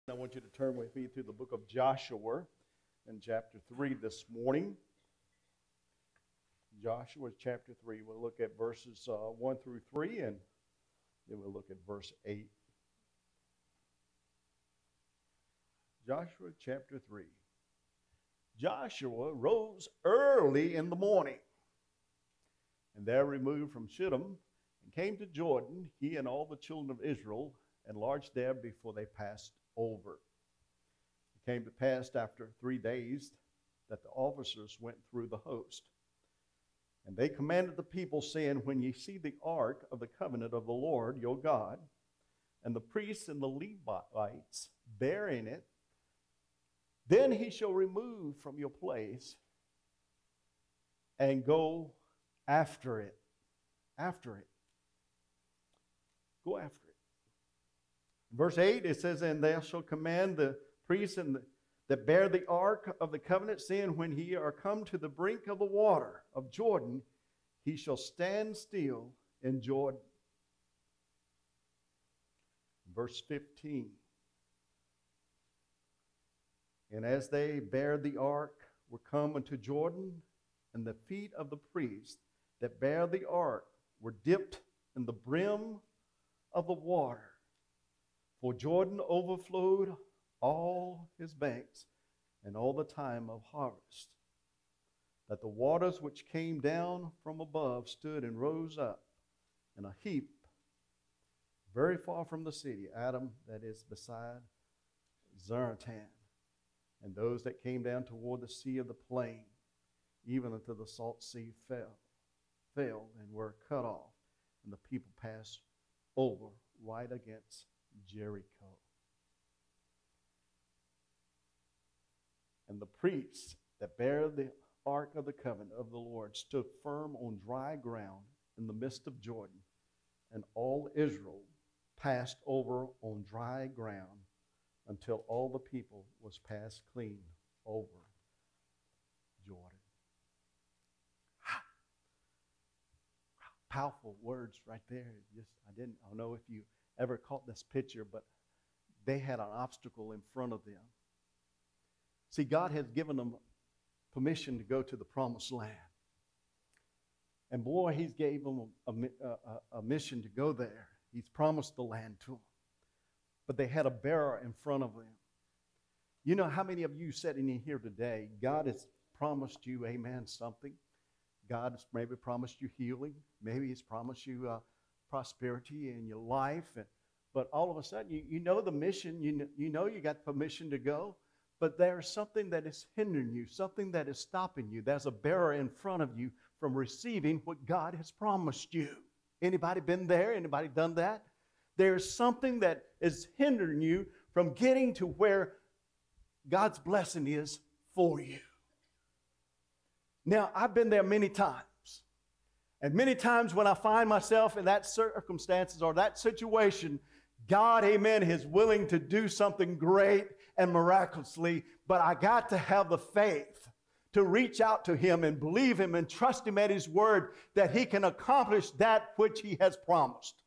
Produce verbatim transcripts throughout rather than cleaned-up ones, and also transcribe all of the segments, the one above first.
I want you to turn with me to the book of Joshua in chapter three this morning. Joshua chapter three. We'll look at verses uh, one through three, and then we'll look at verse eight. Joshua chapter three. Joshua rose early in the morning, and there removed from Shittim, and came to Jordan, he and all the children of Israel, and lodged there before they passed over. It came to pass after three days that the officers went through the host. And they commanded the people, saying, When ye see the ark of the covenant of the Lord your God, and the priests and the Levites bearing it, then he shall remove from your place and go after it. After it. Go after it. Verse eight, it says, And thou shalt command the priests and the, that bear the ark of the covenant, saying, When ye are come to the brink of the water of Jordan, he shall stand still in Jordan. Verse fifteen, And as they bare the ark, were come unto Jordan, and the feet of the priests that bare the ark were dipped in the brim of the water. For Jordan overflowed all his banks, and all the time of harvest, that the waters which came down from above stood and rose up in a heap, very far from the city, Adam, that is beside Zaretan, and those that came down toward the sea of the plain, even unto the salt sea, fell, fell and were cut off, and the people passed over right against Jericho. And the priests that bear the ark of the covenant of the Lord stood firm on dry ground in the midst of Jordan, and all Israel passed over on dry ground until all the people was passed clean over Jordan. Powerful words right there. Just I didn't I don't know if you ever caught this picture, but they had an obstacle in front of them. See, God has given them permission to go to the promised land. And boy, he's gave them a, a, a mission to go there. He's promised the land to them. But they had a barrier in front of them. You know how many of you sitting in here today, God has promised you, amen, something. God has maybe promised you healing. Maybe he's promised you uh, prosperity in your life. And, but all of a sudden, you, you know the mission. You know, you know you got permission to go. But there's something that is hindering you. Something that is stopping you. There's a barrier in front of you from receiving what God has promised you. Anybody been there? Anybody done that? There's something that is hindering you from getting to where God's blessing is for you. Now, I've been there many times. And many times when I find myself in that circumstances or that situation, God, amen, is willing to do something great and miraculously, but I got to have the faith to reach out to him and believe him and trust him at his word that he can accomplish that which he has promised.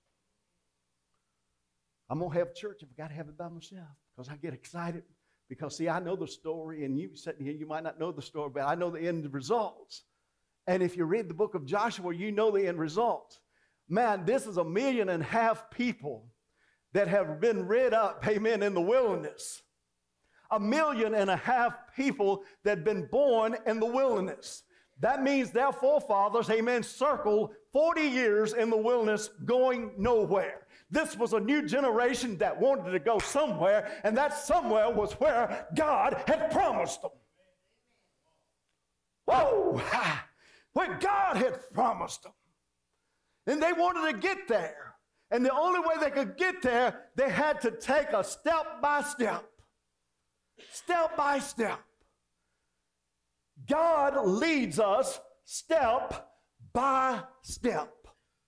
I'm going to have church if I got to have it by myself because I get excited. Because, see, I know the story, and you sitting here, you might not know the story, but I know the end results. And if you read the book of Joshua, you know the end results. Man, this is a million and a half people that have been reared up, amen, in the wilderness. A million and a half people that have been born in the wilderness. That means their forefathers, amen, circled forty years in the wilderness going nowhere. This was a new generation that wanted to go somewhere, and that somewhere was where God had promised them. Whoa! Where God had promised them. And they wanted to get there. And the only way they could get there, they had to take a step by step. Step by step. God leads us step by step.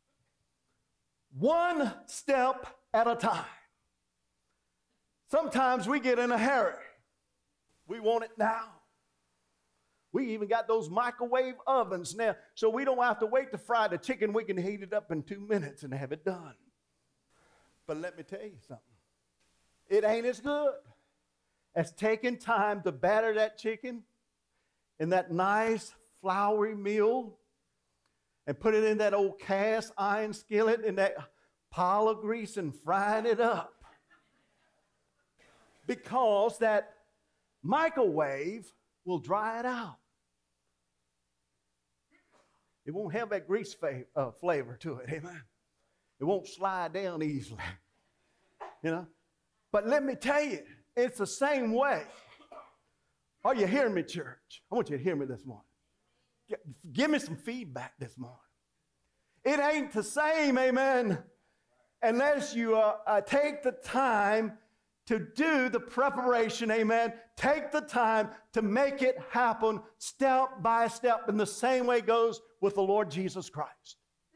One step at a time. Sometimes we get in a hurry. We want it now. We even got those microwave ovens now, so we don't have to wait to fry the chicken. We can heat it up in two minutes and have it done. But let me tell you something. It ain't as good. as taking time to batter that chicken in that nice floury meal and put it in that old cast iron skillet in that pile of grease and frying it up. Because that microwave will dry it out. It won't have that grease fa- uh, flavor to it, amen. It won't slide down easily, you know. But let me tell you, it's the same way. Are you hearing me, church? I want you to hear me this morning. Give me some feedback this morning. It ain't the same, amen, unless you uh, uh, take the time to do the preparation, amen. Take the time to make it happen step by step. And the same way goes with the Lord Jesus Christ.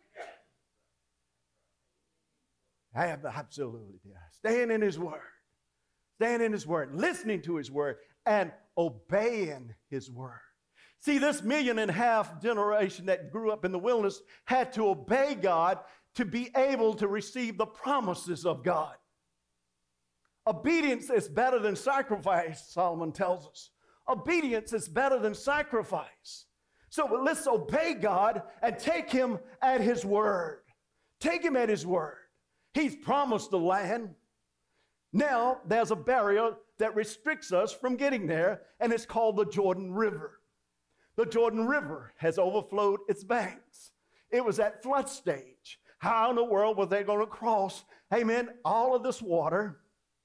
I have absolutely, yeah. Staying in His Word. Staying in His Word. Listening to His Word. And obeying His Word. See, this million and a half generation that grew up in the wilderness had to obey God to be able to receive the promises of God. Obedience is better than sacrifice, Solomon tells us. Obedience is better than sacrifice. So let's obey God and take Him at His word. Take Him at His word. He's promised the land. Now there's a barrier that restricts us from getting there, and it's called the Jordan River. The Jordan River has overflowed its banks. It was at flood stage. How in the world were they going to cross, amen, all of this water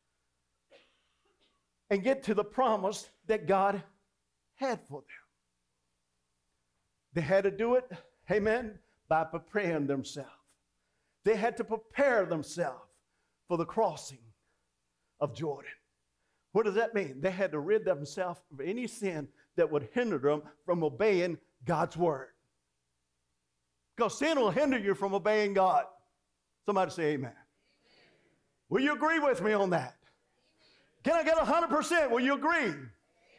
and get to the promise that God had for them? They had to do it, amen, by preparing themselves. They had to prepare themselves for the crossing of Jordan. What does that mean? They had to rid themselves of any sin that would hinder them from obeying God's word. Because sin will hinder you from obeying God. Somebody say amen. Amen. Will you agree with me on that? Can I get one hundred percent? Will you agree? Amen.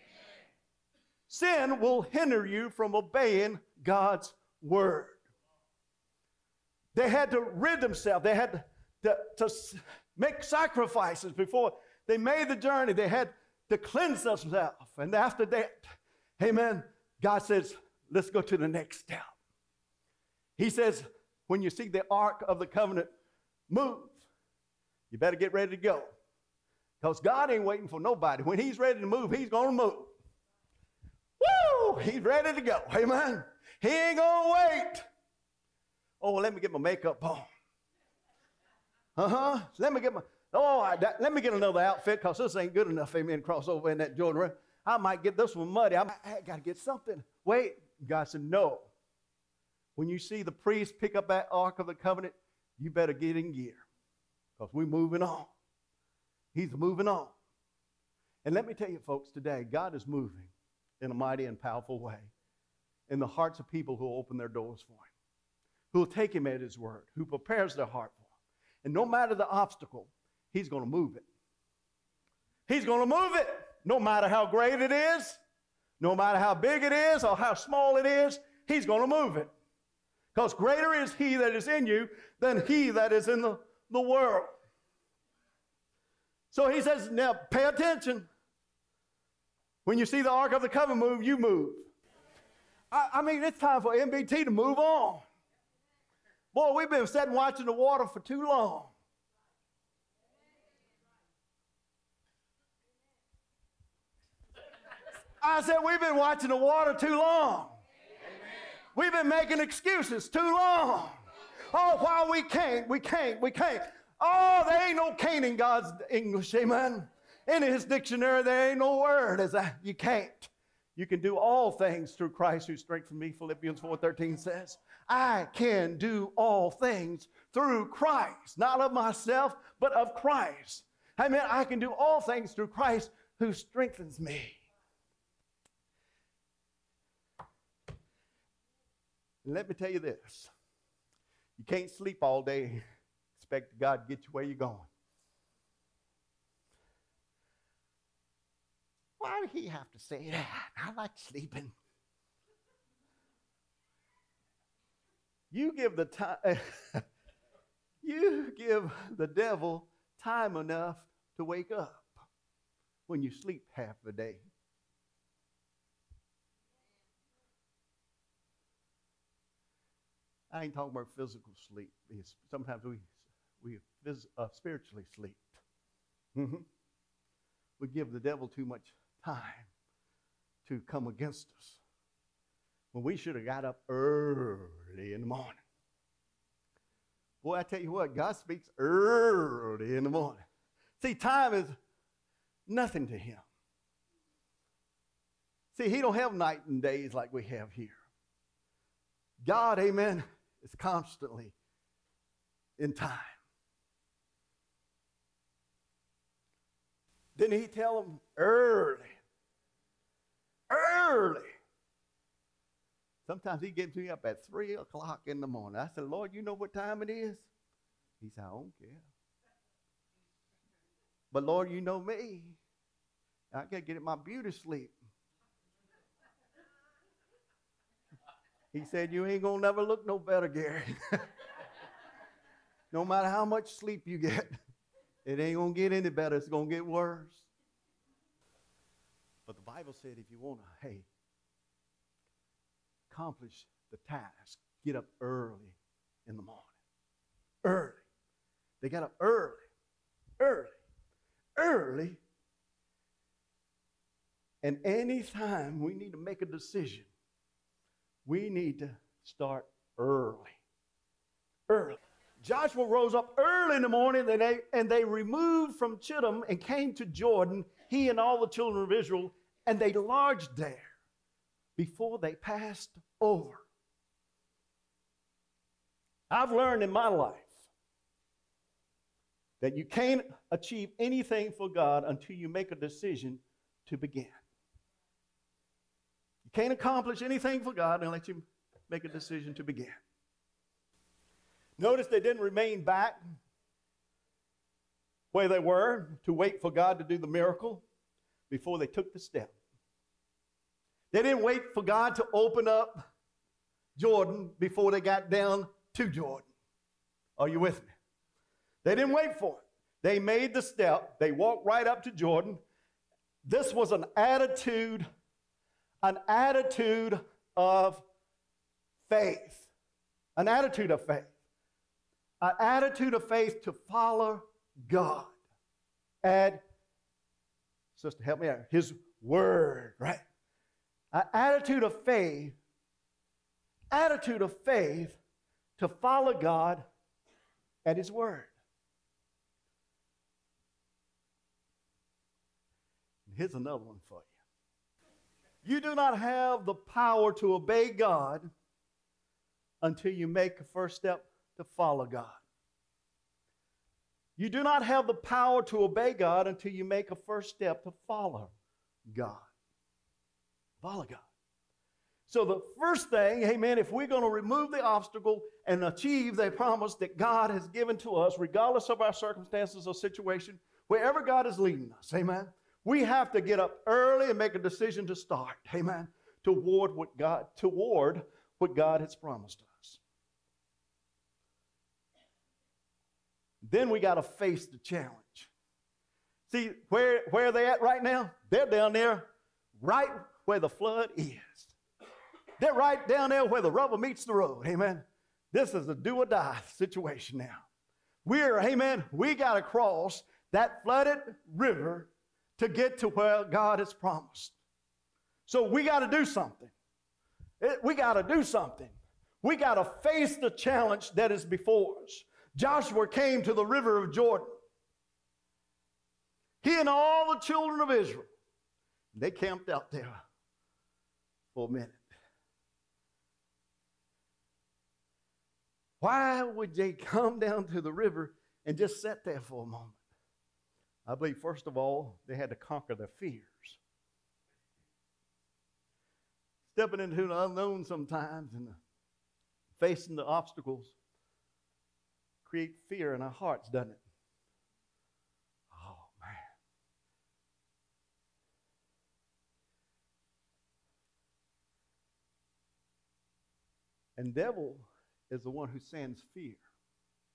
Sin will hinder you from obeying God's word. They had to rid themselves. They had to, to, to make sacrifices before they made the journey. They had to cleanse themselves. And after that, amen, God says, let's go to the next step. He says, when you see the Ark of the Covenant move, you better get ready to go. Because God ain't waiting for nobody. When He's ready to move, He's going to move. Woo! He's ready to go. Amen. He ain't going to wait. Oh, let me get my makeup on. Uh-huh. Let me get my, oh, I, that, let me get another outfit because this ain't good enough, amen, cross over in that Jordan River. I might get this one muddy. I, I got to get something. Wait. God said, no. When you see the priest pick up that Ark of the Covenant, you better get in gear because we're moving on. He's moving on. And let me tell you, folks, today, God is moving in a mighty and powerful way in the hearts of people who will open their doors for Him, who will take Him at His word, who prepares their heart for Him. And no matter the obstacle, He's going to move it. He's going to move it, no matter how great it is, no matter how big it is or how small it is, He's going to move it. Because greater is He that is in you than he that is in the, the world. So He says, now pay attention. When you see the Ark of the Covenant move, you move. I, I mean, it's time for M B T to move on. Boy, we've been sitting watching the water for too long. I said, we've been watching the water too long. We've been making excuses too long. Oh, why we can't, we can't, we can't. Oh, there ain't no can't in God's English, amen. In His dictionary, there ain't no word as that. You can't. You can do all things through Christ who strengthens me, Philippians four thirteen says. I can do all things through Christ, not of myself, but of Christ. I mean, I can do all things through Christ who strengthens me. And let me tell you this. You can't sleep all day and expect God to get you where you're going. Why did He have to say that? I like sleeping. You give the time, you give the devil time enough to wake up. when you sleep half the day. I ain't talking about physical sleep. It's, sometimes we we phys, uh, spiritually sleep. Mm-hmm. We give the devil too much time to come against us when we should have got up early in the morning. Boy, I tell you what, God speaks early in the morning. See, time is nothing to him. See, he don't have night and days like we have here. God, amen, is constantly in time. Didn't he tell them early? Early. Sometimes he gets me up at three o'clock in the morning. I said, Lord, you know what time it is? He said, I don't care. But Lord, you know me. I got to get in my beauty sleep. He said, you ain't going to never look no better, Gary. No matter how much sleep you get, it ain't going to get any better. It's going to get worse. But the Bible said if you want to, hey, accomplish the task, get up early in the morning. Early. They got up early, early, early. And any time we need to make a decision, we need to start early. Early. Joshua rose up early in the morning and they, and they removed from Chittim and came to Jordan, he and all the children of Israel, and they lodged there before they passed over. I've learned in my life that you can't achieve anything for God until you make a decision to begin. You can't accomplish anything for God unless you make a decision to begin. Notice they didn't remain back where they were to wait for God to do the miracle before they took the step. They didn't wait for God to open up Jordan before they got down to Jordan. Are you with me? They didn't wait for it. They made the step. They walked right up to Jordan. This was an attitude, an attitude of faith. An attitude of faith. An attitude of faith to follow God. Add, sister, help me out. His word, right? An attitude of faith, attitude of faith to follow God and his word. Here's another one for you. You do not have the power to obey God until you make a first step to follow God. You do not have the power to obey God until you make a first step to follow God. Follow God. So the first thing, amen, if we're going to remove the obstacle and achieve the promise that God has given to us, regardless of our circumstances or situation, wherever God is leading us, amen, we have to get up early and make a decision to start, amen, toward what God, toward what God has promised us. Then we got to face the challenge. See, where, where are they at right now? They're down there right where the flood is. They're right down there where the rubber meets the road, amen. This is a do or die situation now. We're, amen, we got to cross that flooded river to get to where God has promised. So we got to do something. It, we got to do something. We got to face the challenge that is before us. Joshua came to the river of Jordan. He and all the children of Israel, they camped out there for a minute. Why would they come down to the river and just sit there for a moment? I believe, first of all, they had to conquer their fears. Stepping into the unknown sometimes and facing the obstacles create fear in our hearts, doesn't it? Oh, man. And devil is the one who sends fear.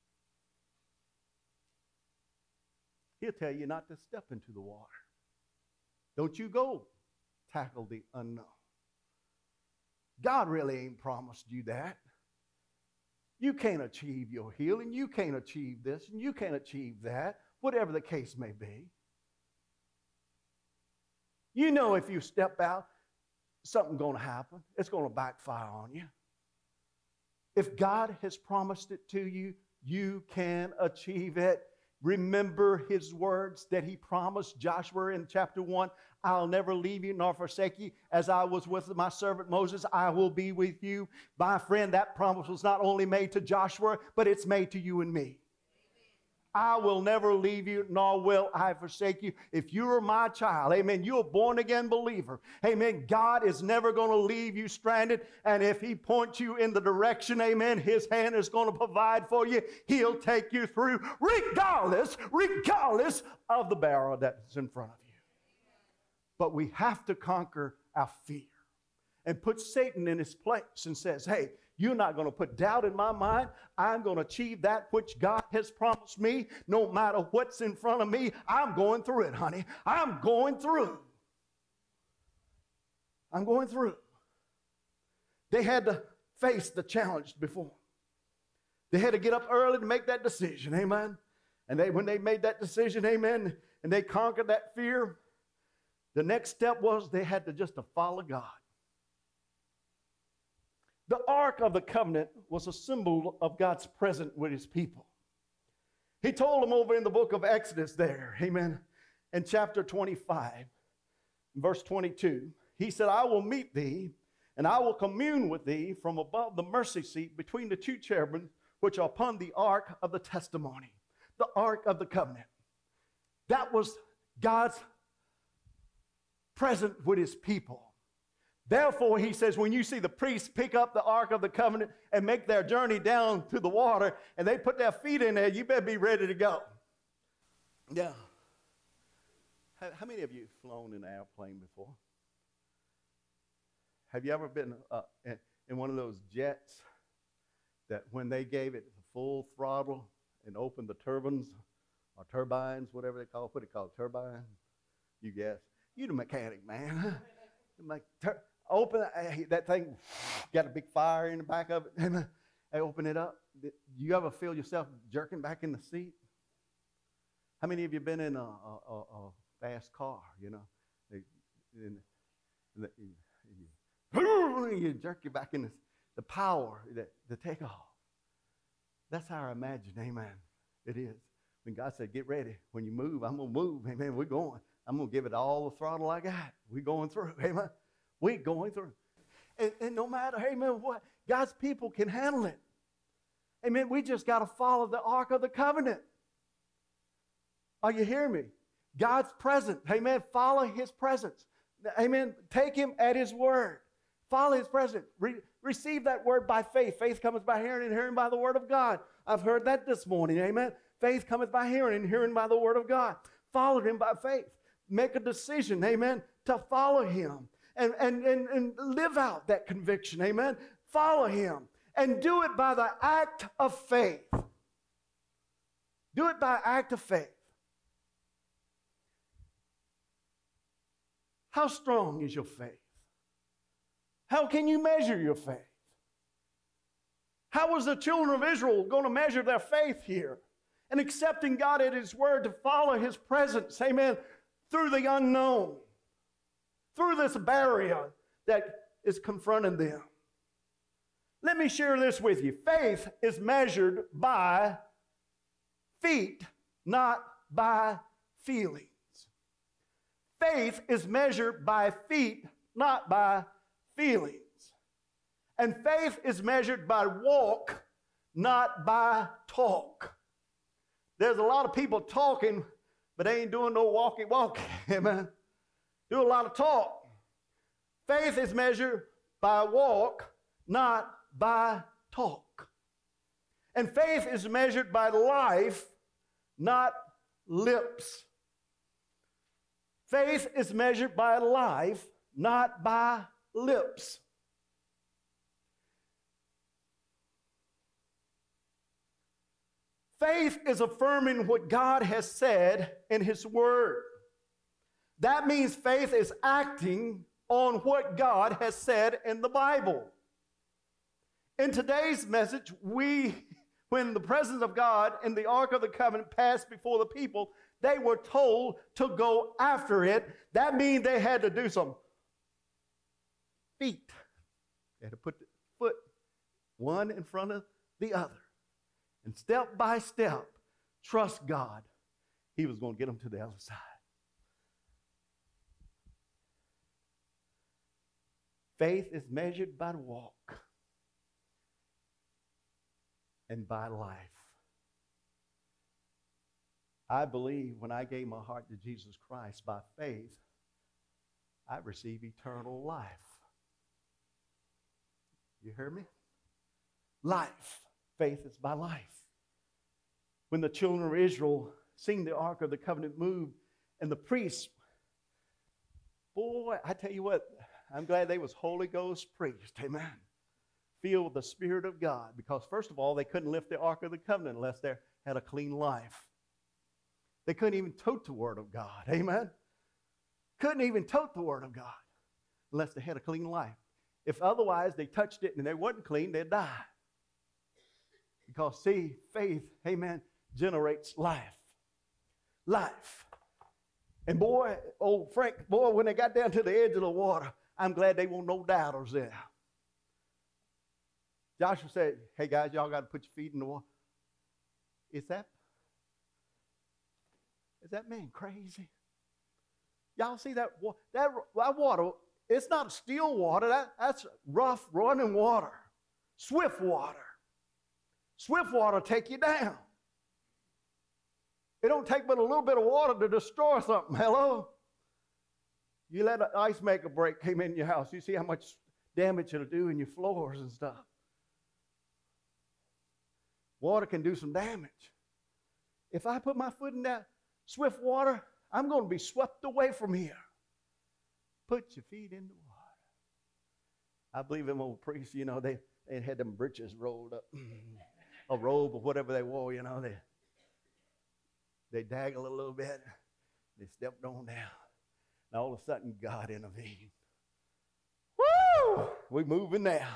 He'll tell you not to step into the water. Don't you go tackle the unknown. God really ain't promised you that. You can't achieve your healing. You can't achieve this, and you can't achieve that, whatever the case may be. You know if you step out, something's going to happen. It's going to backfire on you. If God has promised it to you, you can achieve it. Remember his words that he promised Joshua in chapter one. I'll never leave you nor forsake you. As I was with my servant Moses, I will be with you. My friend, that promise was not only made to Joshua, but it's made to you and me. I will never leave you, nor will I forsake you. If you are my child, amen, you're a born-again believer. Amen, God is never going to leave you stranded. And if he points you in the direction, amen, his hand is going to provide for you. He'll take you through regardless, regardless of the barrel that's in front of you. But we have to conquer our fear and put Satan in his place and says, hey, you're not going to put doubt in my mind. I'm going to achieve that which God has promised me. No matter what's in front of me, I'm going through it, honey. I'm going through. I'm going through. They had to face the challenge before. They had to get up early to make that decision, amen. And they, when they made that decision, amen, and they conquered that fear, the next step was they had to just to follow God. The Ark of the Covenant was a symbol of God's presence with his people. He told them over in the book of Exodus there, amen, in chapter twenty-five, verse twenty-two, he said, I will meet thee, and I will commune with thee from above the mercy seat between the two cherubim which are upon the Ark of the testimony, the Ark of the Covenant. That was God's presence with his people. Therefore, he says, when you see the priests pick up the Ark of the Covenant and make their journey down to the water, and they put their feet in there, you better be ready to go. Yeah. How, how many of you have flown in an airplane before? Have you ever been uh, in, in one of those jets that when they gave it full throttle and opened the turbines or turbines, whatever they call it, what do they call it, turbine? You guess. You're the mechanic, man. Like, tur- open it, that thing, got a big fire in the back of it. They open it up. Do you ever feel yourself jerking back in the seat? How many of you been in a, a, a, a fast car, you know? They, and, and you, you jerk you back in the, the power, the, the takeoff. That's how I imagine, amen, it is. When God said, get ready. When you move, I'm going to move. Amen, we're going. I'm going to give it all the throttle I got. We're going through, amen. We're going through. And, and no matter, amen, what, God's people can handle it. Amen, we just got to follow the Ark of the Covenant. Are you hearing me? God's presence, amen, follow his presence. Amen, take him at his word. Follow his presence. Re- receive that word by faith. Faith cometh by hearing, and hearing by the word of God. I've heard that this morning, amen. Faith cometh by hearing, and hearing by the word of God. Follow him by faith. Make a decision, amen, to follow him and, and, and, and live out that conviction, amen. Follow him and do it by the act of faith. Do it by act of faith. How strong is your faith? How can you measure your faith? How was the children of Israel going to measure their faith here? And accepting God at his word to follow his presence, amen, through the unknown, through this barrier that is confronting them. Let me share this with you. Faith is measured by feet, not by feelings. Faith is measured by feet, not by feelings. And faith is measured by walk, not by talk. There's a lot of people talking, but they ain't doing no walking, walking. Amen. Do a lot of talk. Faith is measured by walk, not by talk. And faith is measured by life, not lips. Faith is measured by life, not by lips. Faith is affirming what God has said in his word. That means faith is acting on what God has said in the Bible. In today's message, we, when the presence of God in the Ark of the Covenant passed before the people, they were told to go after it. That means they had to do some feet. They had to put the foot one in front of the other. And step by step, trust God. He was going to get them to the other side. Faith is measured by the walk and by life. I believe when I gave my heart to Jesus Christ by faith, I received eternal life. You hear me? Life. Faith is by life. When the children of Israel seen the Ark of the Covenant move, and the priests, boy, I tell you what, I'm glad they was Holy Ghost priests, amen. Filled with the Spirit of God, because first of all, they couldn't lift the Ark of the Covenant unless they had a clean life. They couldn't even tote the Word of God, amen. Couldn't even tote the Word of God unless they had a clean life. If otherwise they touched it and they wasn't clean, they'd die. Because see, faith, amen, generates life. Life. And boy, old Frank, boy, when they got down to the edge of the water, I'm glad they weren't no doubters there. Joshua said, hey guys, y'all got to put your feet in the water. Is that, is that man crazy? Y'all see that, that, that water, it's not still water. That, that's rough running water. Swift water. Swift water take you down. It don't take but a little bit of water to destroy something. Hello? You let an ice maker break came in your house. You see how much damage it'll do in your floors and stuff. Water can do some damage. If I put my foot in that swift water, I'm going to be swept away from here. Put your feet in the water. I believe them old priests, you know, they, they had them breeches rolled up. A robe or whatever they wore, you know. They, they daggled a little bit. They stepped on down. And all of a sudden, God intervened. Woo! We moving now.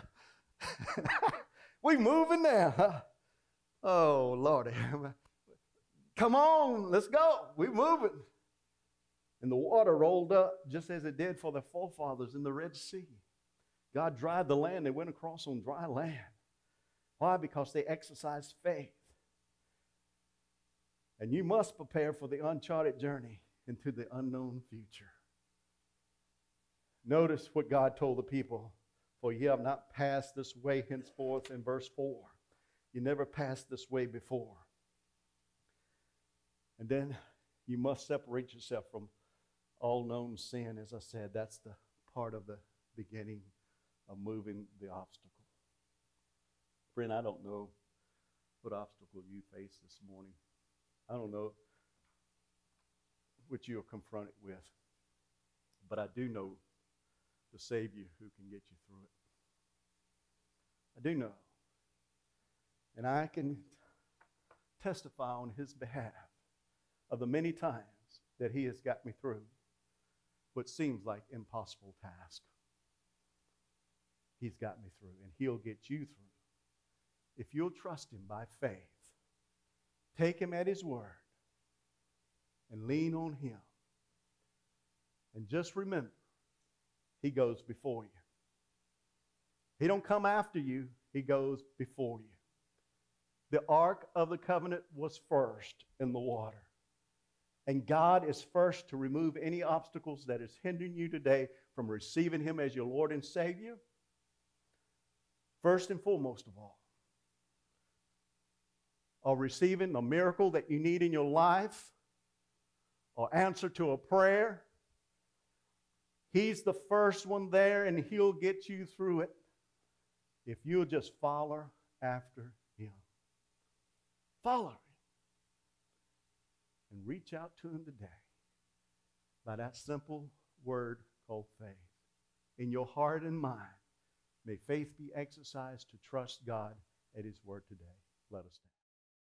we moving now. Huh? Oh, Lordy. Come on, let's go. We moving. And the water rolled up just as it did for the forefathers in the Red Sea. God dried the land. They went across on dry land. Why? Because they exercised faith. And you must prepare for the uncharted journey into the unknown future. Notice what God told the people. For ye have not passed this way henceforth in verse four. You never passed this way before. And then you must separate yourself from all known sin. As I said, that's the part of the beginning of moving the obstacle. Friend, I don't know what obstacle you face this morning. I don't know what you're confronted with. But I do know the Savior who can get you through it. I do know. And I can testify on his behalf of the many times that he has got me through what seems like impossible task. He's got me through, and he'll get you through. If you'll trust him by faith, take him at his word, and lean on him. And just remember, he goes before you. He don't come after you, he goes before you. The Ark of the Covenant was first in the water. And God is first to remove any obstacles that is hindering you today from receiving him as your Lord and Savior. First and foremost of all, or receiving a miracle that you need in your life, or answer to a prayer. He's the first one there, and he'll get you through it if you'll just follow after him. Follow him. And reach out to him today by that simple word called faith. In your heart and mind, may faith be exercised to trust God at his word today. Let us stand.